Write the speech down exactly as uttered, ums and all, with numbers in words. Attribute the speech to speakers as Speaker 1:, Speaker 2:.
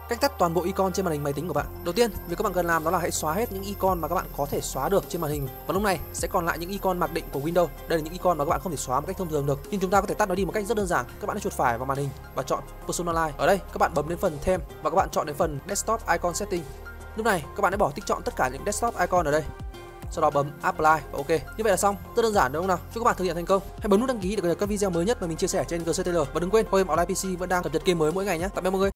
Speaker 1: Cách tắt toàn bộ icon trên màn hình máy tính của bạn. Đầu tiên, việc các bạn cần làm đó là hãy xóa hết những icon mà các bạn có thể xóa được trên màn hình. Và lúc này sẽ còn lại những icon mặc định của Windows. Đây là những icon mà các bạn không thể xóa một cách thông thường được. Nhưng chúng ta có thể tắt nó đi một cách rất đơn giản. Các bạn hãy chuột phải vào màn hình và chọn Personalize. Ở đây các bạn bấm đến phần Theme và các bạn chọn đến phần Desktop Icon Setting. Lúc này các bạn hãy bỏ tích chọn tất cả những desktop icon ở đây. Sau đó bấm Apply và OK. Như vậy là xong, rất đơn giản đúng không nào? Chúc các bạn thực hiện thành công. Hãy bấm nút đăng ký để cập nhật các video mới nhất mà mình chia sẻ trên giê xê tê lờ và đừng quên, Hoa Game Online pê xê vẫn đang cập nhật game mới mỗi ngày nhé. Tạm biệt mọi người.